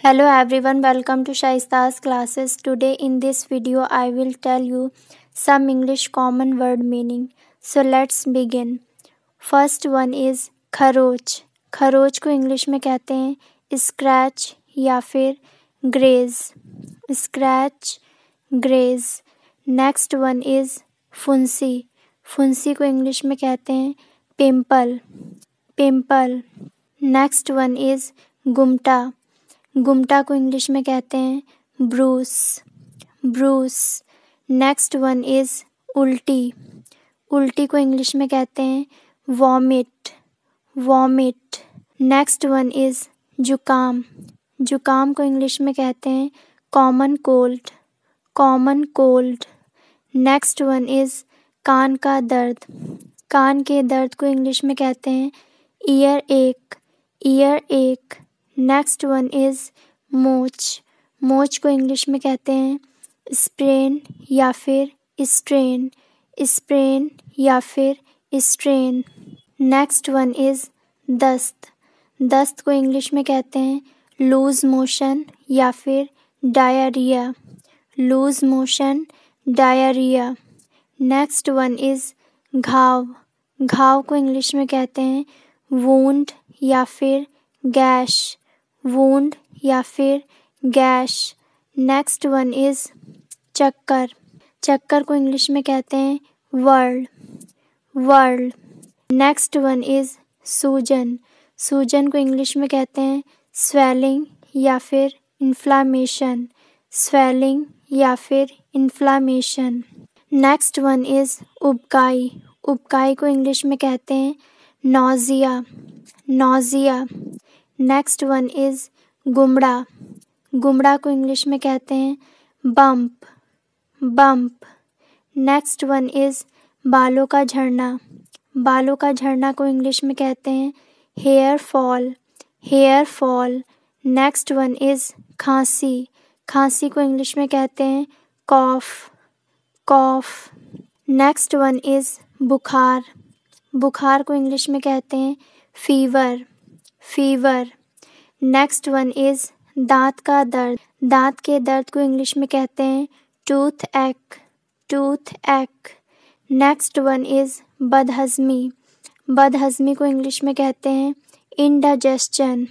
Hello everyone, welcome to Shaista's classes. Today in this video I will tell you some English common word meaning. So let's begin. First one is खरोच. खरोच को English में कहते हैं scratch या फिर graze. Scratch, graze. Next one is फुंसी. फुंसी को इंग्लिश में कहते हैं pimple. Pimple. Next one is गुमटा. गुमटा को इंग्लिश में कहते हैं bruise. Bruise. Next one is उल्टी. उल्टी को इंग्लिश में कहते हैं vomit. Vomit. Next one is जुकाम. जुकाम को इंग्लिश में कहते हैं common cold. Common cold. Next one is कान का दर्द. कान के दर्द को इंग्लिश में कहते हैं ईयर एक. ईयर एक. नेक्स्ट वन इज मोच. मोच को इंग्लिश में कहते हैं स्प्रेन या फिर स्ट्रेन. स्प्रेन या फिर स्ट्रेन. नेक्स्ट वन इज दस्त. दस्त को इंग्लिश में कहते हैं लूज मोशन या फिर diarrhoea. Loose motion, diarrhoea. Next one is घाव. घाव को इंग्लिश में कहते हैं वूंड या फिर गैश. वूंड या फिर गैश. नेक्स्ट वन इज चक्कर. चक्कर को इंग्लिश में कहते हैं वर्ल. वर्ल. नेक्स्ट वन इज सूजन. सूजन को इंग्लिश में कहते हैं स्वेलिंग या फिर इन्फ्लामेशन. स्वेलिंग या फिर इन्फ्लामेशन. नेक्स्ट वन इज उबकाई. उबकाई को इंग्लिश में कहते हैं nausea. Nausea. Next one is गुमड़ा. गुमड़ा को इंग्लिश में कहते हैं bump. Bump. Next one is बालों का झड़ना. बालों का झड़ना को इंग्लिश में कहते हैं hair fall. Hair fall. Next one is खांसी. खांसी को इंग्लिश में कहते हैं cough. Cough. Next one is बुखार. बुखार को इंग्लिश में कहते हैं fever. Fever. Next one is दांत का दर्द. दांत के दर्द को इंग्लिश में कहते हैं टूथ एक. Toothache. Next one is बदहजमी. बदहजमी को इंग्लिश में कहते हैं indigestion.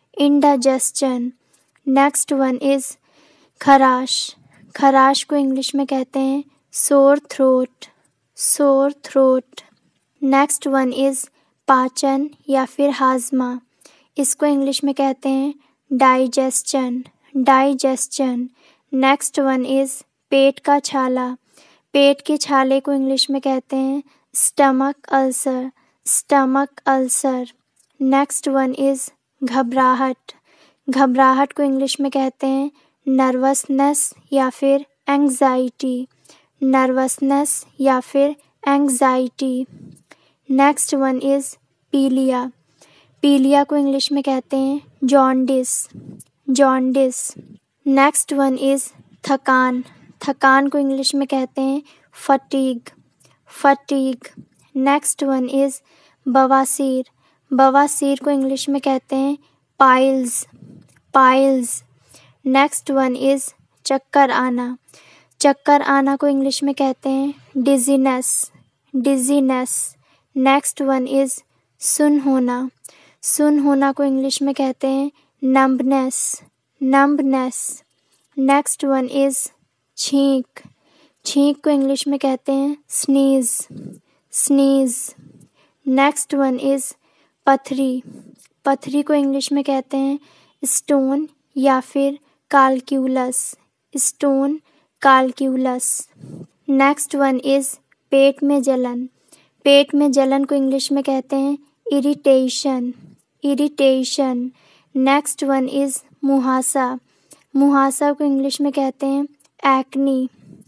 Indigestion. Next one is खराश. खराश को इंग्लिश में कहते हैं sore throat. Sore throat. Next one is पाचन या फिर हाजमा. इसको इंग्लिश में कहते हैं digestion. Digestion. Next one is पेट का छाला. पेट के छाले को इंग्लिश में कहते हैं stomach ulcer. Stomach ulcer. Next one is घबराहट. घबराहट को इंग्लिश में कहते हैं नर्वसनेस या फिर एंग्जाइटी. नर्वसनेस या फिर एंग्जाइटी. नेक्स्ट वन इज पीलिया. पीलिया को इंग्लिश में कहते हैं jaundice. Jaundice. Next one is थकान. थकान को इंग्लिश में कहते हैं fatigue. Fatigue. Next one is बवासीर. बवासीर को इंग्लिश में कहते हैं piles. Piles. Next one is चक्कर आना. चक्कर आना को इंग्लिश में कहते हैं dizziness. Dizziness. Next one is सुन होना. सुन होना को इंग्लिश में कहते हैं numbness. Numbness. Next one is छींक. छींक को इंग्लिश में कहते हैं sneeze. Sneeze. Next one is पथरी. पथरी को इंग्लिश में कहते हैं स्टोन या फिर calculus. Stone, calculus. Next one is पेट में जलन. पेट में जलन को इंग्लिश में कहते हैं irritation. Irritation. Next one is मुहासा. मुहासा को इंग्लिश में कहते हैं acne.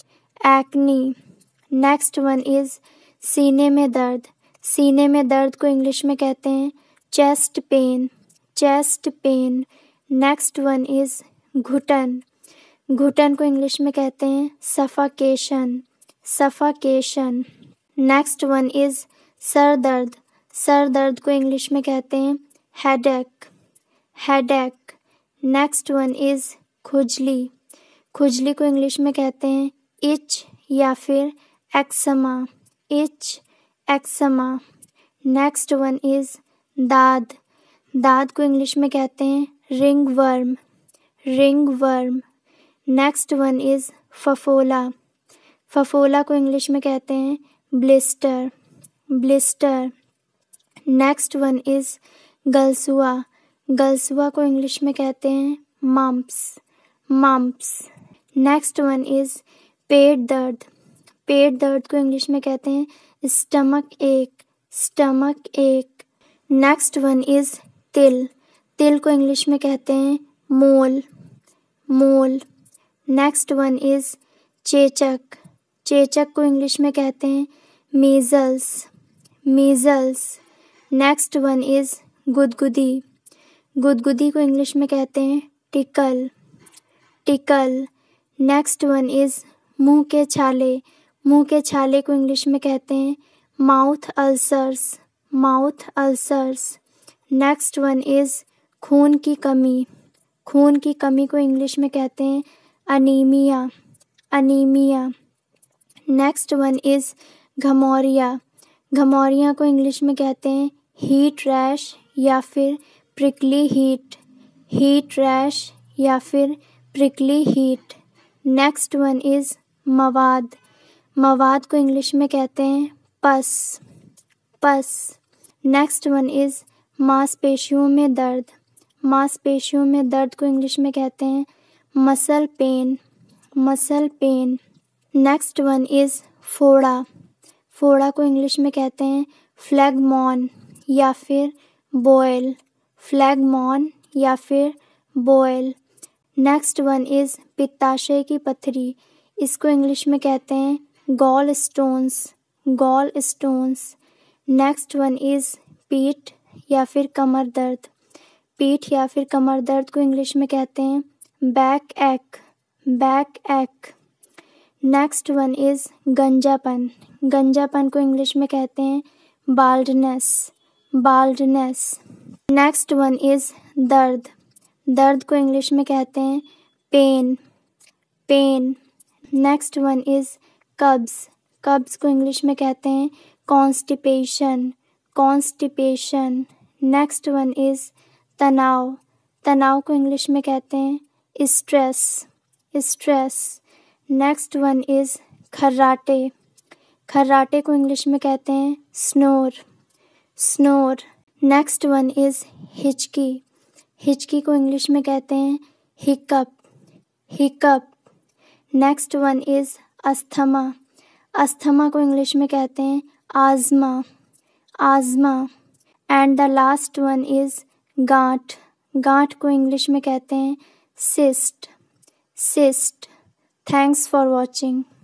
Acne. Next one is सीने में दर्द. सीने में दर्द को इंग्लिश में कहते हैं chest pain. Chest pain. Next one is घुटन. घुटन को इंग्लिश में कहते हैं suffocation. Suffocation. Next one is सर दर्द. सर दर्द को इंग्लिश में कहते हैं headache. Headache. Next one is खुजली। खुजली को इंग्लिश में कहते हैं इच या फिर eczema, itch, eczema. Next one is दाद। दाद को इंग्लिश में कहते हैं ringworm, ringworm. Next one is फफोला। फफोला को इंग्लिश में कहते हैं blister, blister. Next one is गलसुआ। गलसुआ को इंग्लिश में कहते हैं mumps, mumps. Next one is पेट दर्द। पेट दर्द को इंग्लिश में कहते हैं स्टमक एक, स्टमक एक। नेक्स्ट वन इज़ तिल। तिल को इंग्लिश में कहते हैं mole, mole. Next one is चेचक। चेचक को इंग्लिश में कहते हैं measles, measles. Next one is गुदगुदी। गुदगुदी को इंग्लिश में कहते हैं tickle, tickle. Next one is मुंह के छाले। मुंह के छाले को इंग्लिश में कहते हैं mouth ulcers, mouth ulcers. Next one is खून की कमी। खून की कमी को इंग्लिश में कहते हैं anaemia, anaemia. Next one is घमौरिया। घमौरिया को इंग्लिश में कहते हैं हीट रैश या फिर प्रिकली हीट, हीट रैश या फिर prickly heat. Next one is मवाद। मवाद को इंग्लिश में कहते हैं पस, पस। नेक्स्ट वन इज़ मांसपेशियों में दर्द। मांसपेशियों में दर्द को इंग्लिश में कहते हैं muscle pain, muscle pain. Next one is फोड़ा। फोड़ा को इंग्लिश में कहते हैं फ्लैगमॉन या फिर बॉयल, फ्लैगमॉन या फिर बॉयल। नेक्स्ट वन इज़ पित्ताशय की पथरी। इसको इंग्लिश में कहते हैं gallstones, gallstones. Next one is पीठ या फिर कमर दर्द। पीठ या फिर कमर दर्द को इंग्लिश में कहते हैं बैक एक, backache. Next one is गंजापन। गंजापन को इंग्लिश में कहते हैं baldness, baldness. Next one is दर्द। दर्द को इंग्लिश में कहते हैं pain, pain. Next one is कब्ज़। कब्ज़ को इंग्लिश में कहते हैं constipation, constipation. Next one is तनाव। तनाव को इंग्लिश में कहते हैं stress, stress. Next one is खर्राटे। खर्राटे को इंग्लिश में कहते हैं snore, snore. Next one is हिचकी। हिचकी को इंग्लिश में कहते हैं hiccup, hiccup. Next one is asthma. Asthma को इंग्लिश में कहते हैं asthma, asthma. And the last one is गांठ। गांठ को इंग्लिश में कहते हैं cyst, cyst. Thanks for watching.